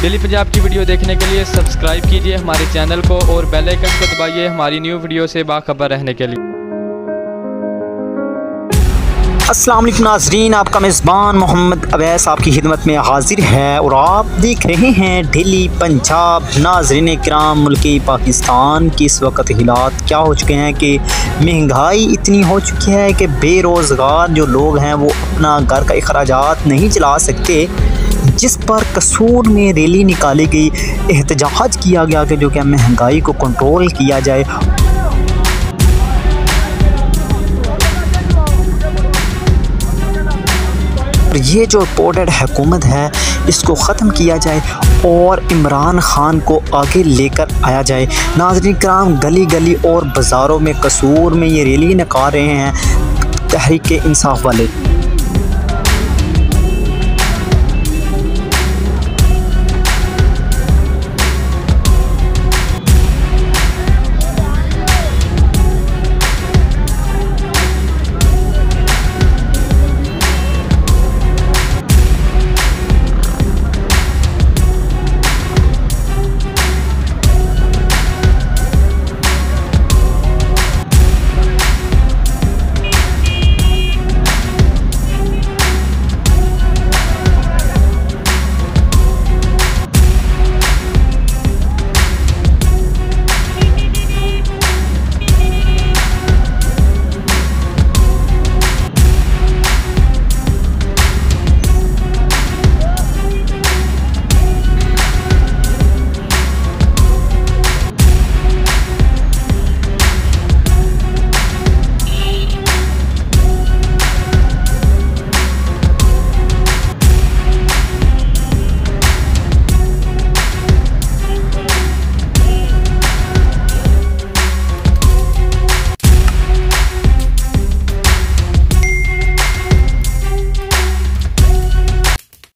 Daily Punjab की video देखने के लिए सब्सक्राइब कीजिए हमारे चैनल को और बेल आइकन को दबाइए हमारी न्यू वीडियो से बाखबर रहने के लिए। अस्सलाम वालेकुम नाज़रीन, आपका मेज़बान मोहम्मद अवैस आपकी खिदमत में हाजिर है और आप देख रहे हैं डेली पंजाब। नाज़रीन किराम, मुल्क पाकिस्तान की इस वक्त हालात क्या हो चुके हैं कि महंगाई इतनी हो चुकी है कि बेरोज़गार जो लोग हैं वो अपना घर का अखराजात नहीं चला सकते, जिस पर कसूर में रैली निकाली गई, एहतजाज किया गया कि जो कि महंगाई को कंट्रोल किया जाए। ये जो इम्पोर्टेड हुकूमत है इसको ख़त्म किया जाए और इमरान खान को आगे लेकर आया जाए। नाज़रीन किराम, गली गली और बाज़ारों में कसूर में ये रैली निकाल रहे हैं तहरीक इंसाफ वाले।